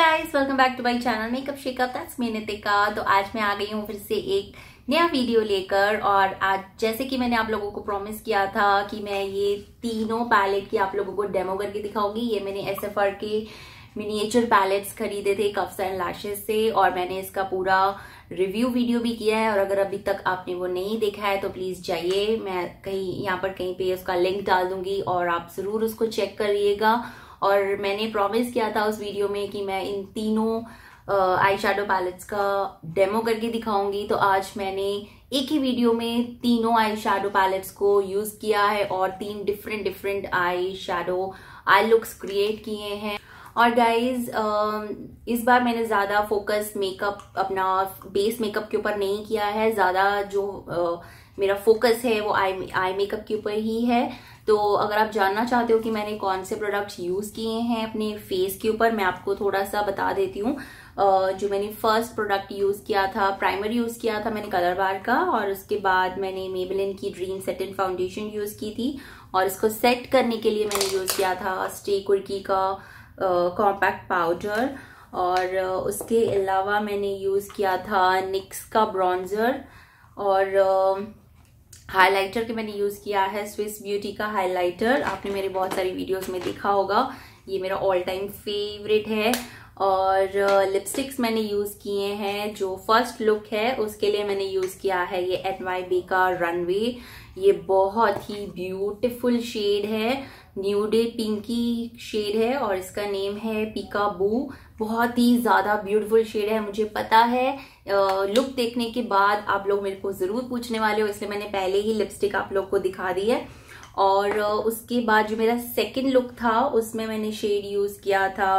Guys, welcome back to my channel makeup shakeup. That's me Nitika. तो आज मैं आ गई हूँ फिर से एक नया वीडियो लेकर। और आज जैसे कि मैंने आप लोगों को प्रॉमिस किया था कि मैं ये तीनों पैलेट की आप लोगों को डेमो करके दिखाऊंगी। ये मैंने SFR के मिनिएचर पैलेट्स खरीदे थे कफ्स एंड लैशेस से, और मैंने इसका पूरा रिव्यू वीडियो भी किया है। और अगर अभी तक आपने वो नहीं देखा है तो प्लीज जाइए, मैं कहीं यहाँ पर कहीं पे उसका लिंक डाल दूंगी और आप जरूर उसको चेक करिएगा। और मैंने प्रॉमिस किया था उस वीडियो में कि मैं इन तीनों आई शैडो पैलेट्स का डेमो करके दिखाऊंगी। तो आज मैंने एक ही वीडियो में तीनों आई शैडो पैलेट्स को यूज किया है और तीन different eye shadow eye looks create किए हैं। और गाइज इस बार मैंने ज्यादा फोकस मेकअप अपना बेस मेकअप के ऊपर नहीं किया है। ज्यादा जो मेरा फोकस है वो आई मेकअप के ऊपर ही है। तो अगर आप जानना चाहते हो कि मैंने कौन से प्रोडक्ट्स यूज किए हैं अपने फेस के ऊपर, मैं आपको थोड़ा सा बता देती हूँ। जो मैंने फर्स्ट प्रोडक्ट यूज किया था, प्राइमर यूज किया था मैंने कलर बार का, और उसके बाद मैंने मेबेलिन की ड्रीम सेटिन फाउंडेशन यूज की थी। और इसको सेट करने के लिए मैंने यूज किया था स्टे कुर्की का कॉम्पैक्ट पाउडर। और उसके अलावा मैंने यूज किया था निक्स का ब्रॉन्जर। और हाइलाइटर के मैंने यूज किया है स्विस ब्यूटी का हाइलाइटर। आपने मेरे बहुत सारी वीडियोस में देखा होगा, ये मेरा ऑल टाइम फेवरेट है। और लिपस्टिक्स मैंने यूज किए हैं। जो फर्स्ट लुक है उसके लिए मैंने यूज किया है ये NYB का रनवे। ये बहुत ही ब्यूटीफुल शेड है, न्यूडे पिंकी शेड है और इसका नेम है पीकाबू। बहुत ही ज्यादा ब्यूटीफुल शेड है। मुझे पता है लुक देखने के बाद आप लोग मेरे को जरूर पूछने वाले हो, इसलिए मैंने पहले ही लिपस्टिक आप लोग को दिखा दी है। और उसके बाद जो मेरा सेकंड लुक था उसमें मैंने शेड यूज किया था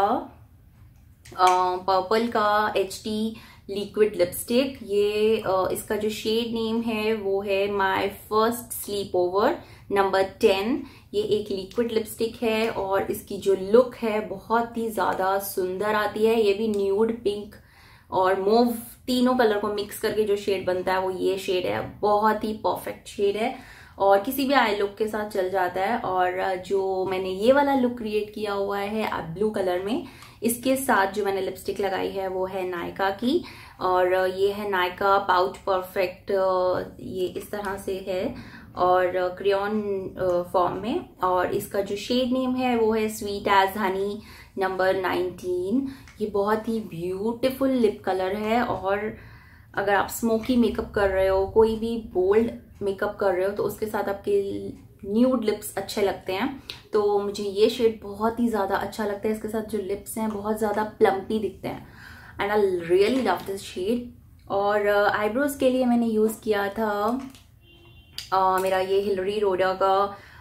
पर्पल का HD लिक्विड लिपस्टिक। ये इसका जो शेड नेम है वो है my first sleepover number 10। ये एक लिक्विड लिपस्टिक है और इसकी जो लुक है बहुत ही ज्यादा सुंदर आती है। ये भी न्यूड, पिंक और मोव तीनों कलर को मिक्स करके जो शेड बनता है वो ये शेड है। बहुत ही परफेक्ट शेड है और किसी भी आई लुक के साथ चल जाता है। और जो मैंने ये वाला लुक क्रिएट किया हुआ है ब्लू कलर में, इसके साथ जो मैंने लिपस्टिक लगाई है वो है नायका की। और ये है नायका पाउच परफेक्ट, ये इस तरह से है और क्रेयॉन फॉर्म में। और इसका जो शेड नेम है वो है स्वीट एज हनी नंबर 19। ये बहुत ही ब्यूटीफुल लिप कलर है। और अगर आप स्मोकी मेकअप कर रहे हो, कोई भी बोल्ड मेकअप कर रहे हो, तो उसके साथ आपके न्यूड लिप्स अच्छे लगते हैं। तो मुझे ये शेड बहुत ही ज्यादा अच्छा लगता है। इसके साथ जो लिप्स हैं बहुत ज्यादा प्लम्पी दिखते हैं and I really love this shade. और आईब्रोज के लिए मैंने यूज किया था मेरा ये हिलरी रोडा का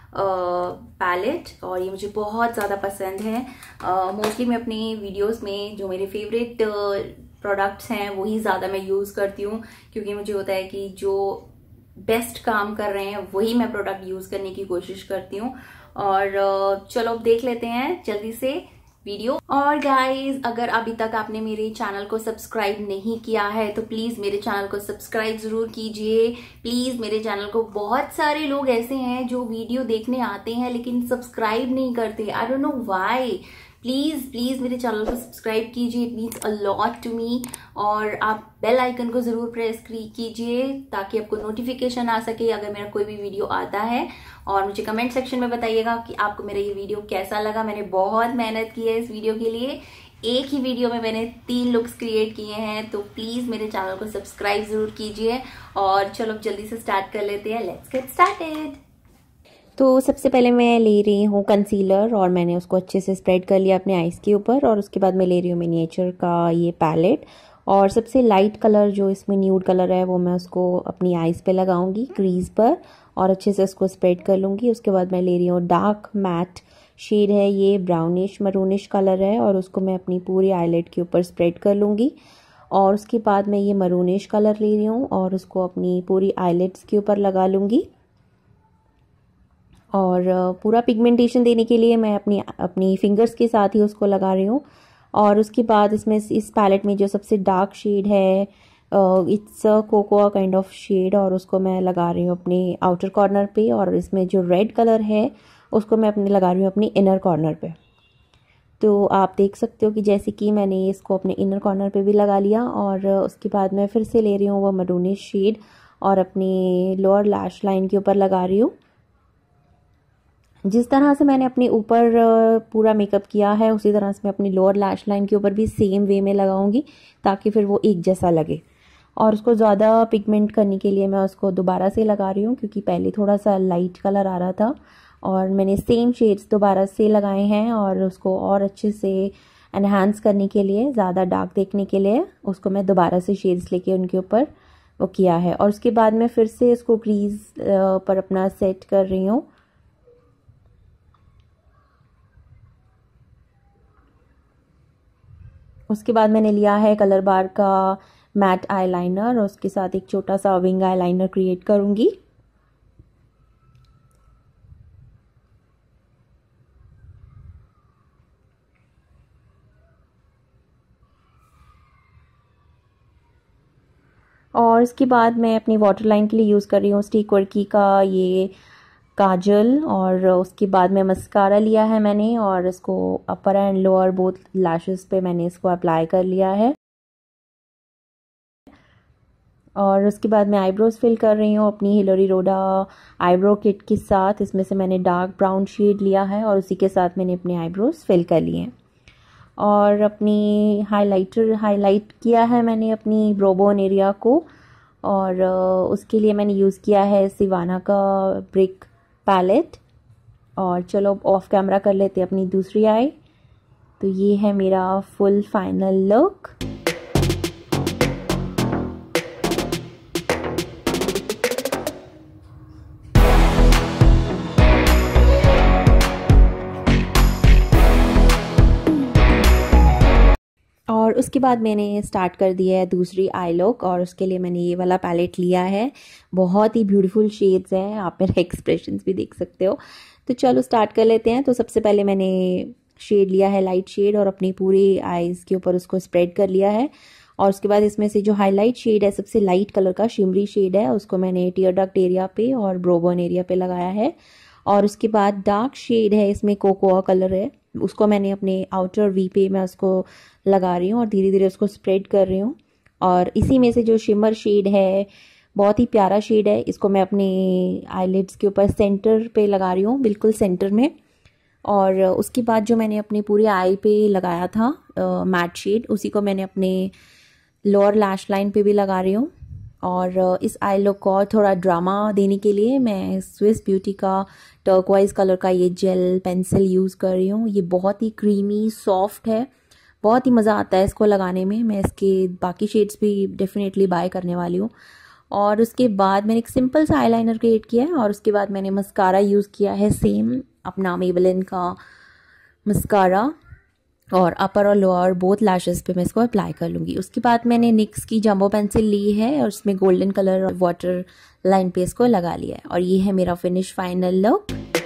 पैलेट, और ये मुझे बहुत ज़्यादा पसंद है। मोस्टली मैं अपनी वीडियोस में जो मेरे फेवरेट प्रोडक्ट्स हैं वही ज़्यादा मैं यूज़ करती हूँ, क्योंकि मुझे होता है कि जो बेस्ट काम कर रहे हैं वही मैं प्रोडक्ट यूज़ करने की कोशिश करती हूँ। और चलो अब देख लेते हैं जल्दी से वीडियो। और गाइज, अगर अभी तक आपने मेरे चैनल को सब्सक्राइब नहीं किया है तो प्लीज मेरे चैनल को सब्सक्राइब जरूर कीजिए। प्लीज मेरे चैनल को, बहुत सारे लोग ऐसे हैं जो वीडियो देखने आते हैं लेकिन सब्सक्राइब नहीं करते। I don't know why. Please मेरे चैनल को सब्सक्राइब कीजिए, it means a lot to me. और आप बेल आइकन को जरूर प्रेस कीजिए ताकि आपको नोटिफिकेशन आ सके अगर मेरा कोई भी वीडियो आता है। और मुझे कमेंट सेक्शन में बताइएगा कि आपको मेरा ये वीडियो कैसा लगा। मैंने बहुत मेहनत की है इस वीडियो के लिए। एक ही वीडियो में मैंने 3 लुक्स क्रिएट किए हैं, तो प्लीज मेरे चैनल को सब्सक्राइब जरूर कीजिए। और चलो जल्दी से स्टार्ट कर लेते हैं। Let's get started. तो सबसे पहले मैं ले रही हूँ कंसीलर और मैंने उसको अच्छे से स्प्रेड कर लिया अपने आईज के ऊपर। और उसके बाद मैं ले रही हूँ मिनिएचर का ये पैलेट, और सबसे लाइट कलर जो इसमें न्यूड कलर है वो मैं उसको अपनी आईज पे लगाऊंगी क्रीज पर और अच्छे से उसको स्प्रेड कर लूँगी। उसके बाद मैं ले रही हूँ डार्क मैट शेड है, ये ब्राउनिश मरूनिश कलर है, और उसको मैं अपनी पूरी आईलेट के ऊपर स्प्रेड कर लूँगी। और उसके बाद मैं ये मरूनिश कलर ले रही हूँ और उसको अपनी पूरी आईलेट्स के ऊपर लगा लूँगी। और पूरा पिगमेंटेशन देने के लिए मैं अपनी फिंगर्स के साथ ही उसको लगा रही हूँ। और उसके बाद इसमें इस पैलेट में जो सबसे डार्क शेड है it's a cocoa kind of shade, और उसको मैं लगा रही हूँ अपने आउटर कॉर्नर पे। और इसमें जो रेड कलर है उसको मैं लगा रही हूँ अपनी इनर कॉर्नर पे। तो आप देख सकते हो कि जैसे कि मैंने इसको अपने इनर कॉर्नर पे भी लगा लिया और उसके बाद मैं फिर से ले रही हूँ वो मरूनिश शेड और अपनी लोअर लैश लाइन के ऊपर लगा रही हूँ। जिस तरह से मैंने अपने ऊपर पूरा मेकअप किया है उसी तरह से मैं अपनी लोअर लैश लाइन के ऊपर भी सेम वे में लगाऊंगी ताकि फिर वो एक जैसा लगे। और उसको ज़्यादा पिगमेंट करने के लिए मैं उसको दोबारा से लगा रही हूँ क्योंकि पहले थोड़ा सा लाइट कलर आ रहा था और मैंने सेम शेड्स दोबारा से लगाए हैं और उसको और अच्छे से एनहांस करने के लिए, ज़्यादा डार्क देखने के लिए उसको मैं दोबारा से शेड्स लेके उनके ऊपर वो किया है। और उसके बाद मैं फिर से इसको क्रीज पर अपना सेट कर रही हूँ। उसके बाद मैंने लिया है कलर बार का मैट आईलाइनर और उसके साथ एक छोटा सा विंग आईलाइनर क्रिएट करूंगी। और इसके बाद मैं अपनी वाटर लाइन के लिए यूज़ कर रही हूँ स्टिक वर्की का ये काजल और उसके बाद में मस्कारा लिया है मैंने और इसको upper and lower both lashes पे मैंने इसको अप्लाई कर लिया है। और उसके बाद मैं आईब्रोज फिल कर रही हूँ अपनी हिलरी रोडा आईब्रो किट के साथ। इसमें से मैंने डार्क ब्राउन शेड लिया है और उसी के साथ मैंने अपने आईब्रोज फिल कर लिए हैं। और अपनी हाईलाइट किया है मैंने अपनी ब्रोबोन एरिया को और उसके लिए मैंने यूज़ किया है सिवाना का ब्रिक पैलेट। और चलो ऑफ कैमरा कर लेते हैं अपनी दूसरी आई। तो ये है मेरा फुल फाइनल लुक। और उसके बाद मैंने स्टार्ट कर दिया है दूसरी आई लुक और उसके लिए मैंने ये वाला पैलेट लिया है। बहुत ही ब्यूटीफुल शेड्स हैं, आप मेरे एक्सप्रेशंस भी देख सकते हो। तो चलो स्टार्ट कर लेते हैं। तो सबसे पहले मैंने शेड लिया है लाइट शेड और अपनी पूरी आईज़ के ऊपर उसको स्प्रेड कर लिया है। और उसके बाद इसमें से जो हाईलाइट शेड है सबसे लाइट कलर का शिमरी शेड है उसको मैंने टीयर डक्ट एरिया पे और ब्रोबोन एरिया पे लगाया है। और उसके बाद डार्क शेड है इसमें कोकोआ कलर है उसको मैंने अपने आउटर वी पे मैं उसको लगा रही हूँ और धीरे धीरे उसको स्प्रेड कर रही हूँ। और इसी में से जो शिमर शेड है बहुत ही प्यारा शेड है, इसको मैं अपने आईलिड्स के ऊपर सेंटर पे लगा रही हूँ, बिल्कुल सेंटर में। और उसके बाद जो मैंने अपने पूरे आई पे लगाया था मैट शेड उसी को मैंने अपने लोअर लैश लाइन पे भी लगा रही हूँ। और इस आई लुक को और थोड़ा ड्रामा देने के लिए मैं स्विस ब्यूटी का टर्कवाइज कलर का ये जेल पेंसिल यूज़ कर रही हूँ। ये बहुत ही क्रीमी सॉफ्ट है, बहुत ही मज़ा आता है इसको लगाने में। मैं इसके बाकी शेड्स भी डेफिनेटली बाय करने वाली हूँ। और उसके बाद मैंने एक सिंपल सा आईलाइनर क्रिएट किया है और उसके बाद मैंने मस्कारा यूज़ किया है सेम अपना मेबेलिन का मस्कारा और अपर और लोअर बोथ लैशेस पे मैं इसको अप्लाई कर लूँगी। उसके बाद मैंने निक्स की जंबो पेंसिल ली है और उसमें गोल्डन कलर और वाटर लाइन पे इसको लगा लिया है। और ये है मेरा फिनिश फाइनल लुक।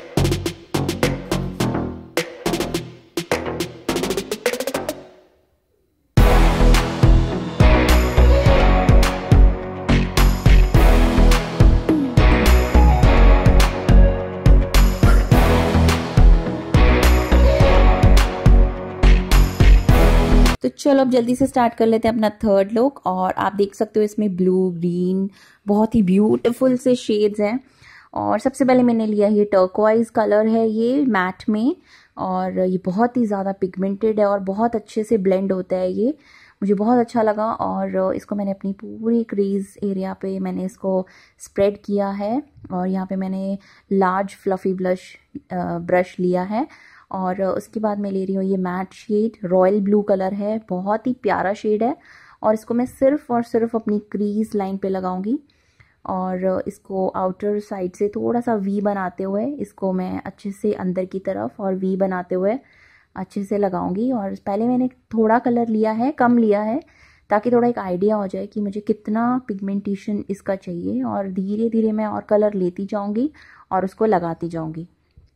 तो चलो अब जल्दी से स्टार्ट कर लेते हैं अपना थर्ड लुक। और आप देख सकते हो इसमें ब्लू ग्रीन बहुत ही ब्यूटीफुल से शेड्स हैं। और सबसे पहले मैंने लिया ये टर्कोइज कलर है ये मैट में और ये बहुत ही ज़्यादा पिगमेंटेड है और बहुत अच्छे से ब्लेंड होता है, ये मुझे बहुत अच्छा लगा। और इसको मैंने अपनी पूरी क्रीज एरिया पे मैंने इसको स्प्रेड किया है और यहाँ पे मैंने लार्ज फ्लफी ब्रश लिया है। और उसके बाद मैं ले रही हूँ ये matte shade, royal blue colour है, बहुत ही प्यारा शेड है। और इसको मैं सिर्फ और सिर्फ अपनी क्रीज लाइन पे लगाऊंगी और इसको आउटर साइड से थोड़ा सा वी बनाते हुए इसको मैं अच्छे से अंदर की तरफ और वी बनाते हुए अच्छे से लगाऊंगी। और पहले मैंने थोड़ा कलर लिया है, कम लिया है, ताकि थोड़ा एक आइडिया हो जाए कि मुझे कितना पिगमेंटेशन इसका चाहिए। और धीरे धीरे मैं और कलर लेती जाऊंगी और उसको लगाती जाऊंगी।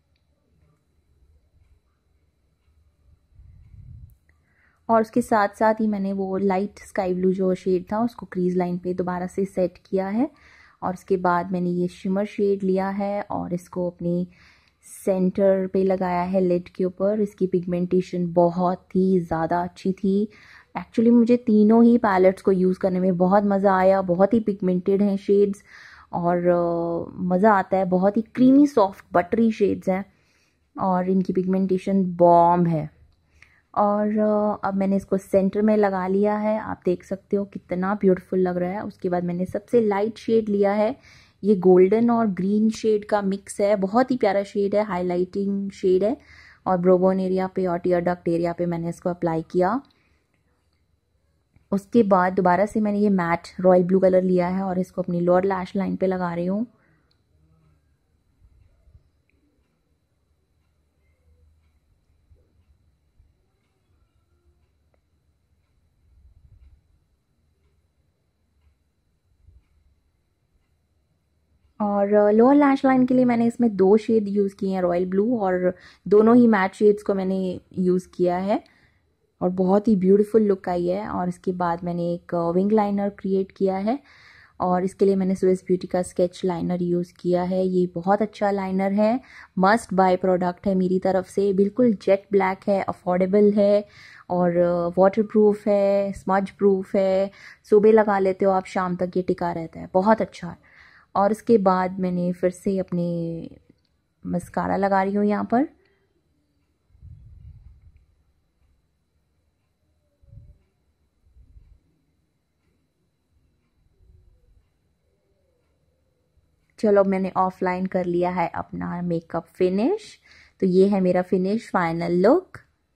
और उसके साथ साथ ही मैंने वो लाइट स्काई ब्लू जो शेड था उसको क्रीज लाइन पे दोबारा से सेट किया है। और उसके बाद मैंने ये शिमर शेड लिया है और इसको अपनी सेंटर पे लगाया है लिड के ऊपर। इसकी पिगमेंटेशन बहुत ही ज़्यादा अच्छी थी। एक्चुअली मुझे तीनों ही पैलेट्स को यूज़ करने में बहुत मज़ा आया। बहुत ही पिगमेंटेड हैं शेड्स और मज़ा आता है। बहुत ही क्रीमी सॉफ्ट बटरी शेड्स हैं और इनकी पिगमेंटेशन बॉम्ब है। और अब मैंने इसको सेंटर में लगा लिया है। आप देख सकते हो कितना ब्यूटीफुल लग रहा है। उसके बाद मैंने सबसे लाइट शेड लिया है। ये गोल्डन और ग्रीन शेड का मिक्स है। बहुत ही प्यारा शेड है, हाईलाइटिंग शेड है। और ब्रोबोन एरिया पे और टीयर डक्ट एरिया पे मैंने इसको अप्लाई किया। उसके बाद दोबारा से मैंने ये मैट रॉयल ब्लू कलर लिया है और इसको अपनी लोअर लैश लाइन पे लगा रही हूँ। और लोअर लैश लाइन के लिए मैंने इसमें 2 शेड यूज़ किए हैं, रॉयल ब्लू, और दोनों ही मैट शेड्स को मैंने यूज़ किया है और बहुत ही ब्यूटीफुल लुक आई है। और इसके बाद मैंने एक विंग लाइनर क्रिएट किया है और इसके लिए मैंने स्विस ब्यूटी का स्केच लाइनर यूज़ किया है। ये बहुत अच्छा लाइनर है, मस्ट बाय प्रोडक्ट है मेरी तरफ से। बिल्कुल जेट ब्लैक है, अफोर्डेबल है और वाटर प्रूफ है, स्मज प्रूफ है। सुबह लगा लेते हो आप, शाम तक ये टिका रहता है, बहुत अच्छा है। और उसके बाद मैंने फिर से अपने मस्कारा लगा रही हूँ यहाँ पर। चलो, मैंने ऑफलाइन कर लिया है अपना मेकअप फिनिश। तो ये है मेरा फिनिश फाइनल लुक।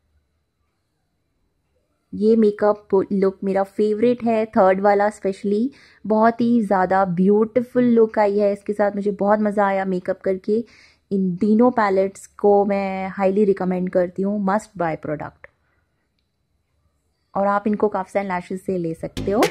ये मेकअप लुक मेरा फेवरेट है, थर्ड वाला स्पेशली। बहुत ही ज़्यादा ब्यूटीफुल लुक आई है इसके साथ। मुझे बहुत मज़ा आया मेकअप करके। इन तीनों पैलेट्स को मैं हाईली रिकमेंड करती हूँ, मस्ट बाय प्रोडक्ट। और आप इनको काफ्स एंड लैशेस से ले सकते हो।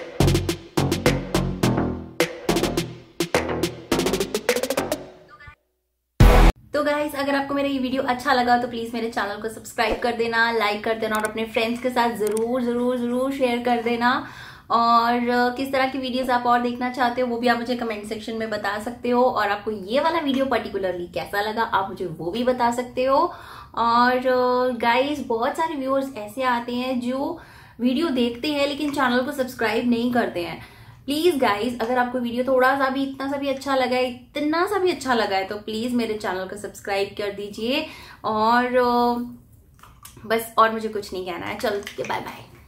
तो गाइस, अगर आपको मेरा ये वीडियो अच्छा लगा तो प्लीज मेरे चैनल को सब्सक्राइब कर देना, लाइक कर देना और अपने फ्रेंड्स के साथ जरूर जरूर जरूर शेयर कर देना। और किस तरह की वीडियोस आप और देखना चाहते हो वो भी आप मुझे कमेंट सेक्शन में बता सकते हो। और आपको ये वाला वीडियो पर्टिकुलरली कैसा लगा आप मुझे वो भी बता सकते हो। और गाइस, बहुत सारे व्यूअर्स ऐसे आते हैं जो वीडियो देखते हैं लेकिन चैनल को सब्सक्राइब नहीं करते हैं। प्लीज गाइज, अगर आपको वीडियो थोड़ा सा भी, इतना सा भी अच्छा लगा है, इतना सा भी अच्छा लगा है तो प्लीज मेरे चैनल को सब्सक्राइब कर दीजिए। और बस, और मुझे कुछ नहीं कहना है। चलो ठीक है, बाय बाय।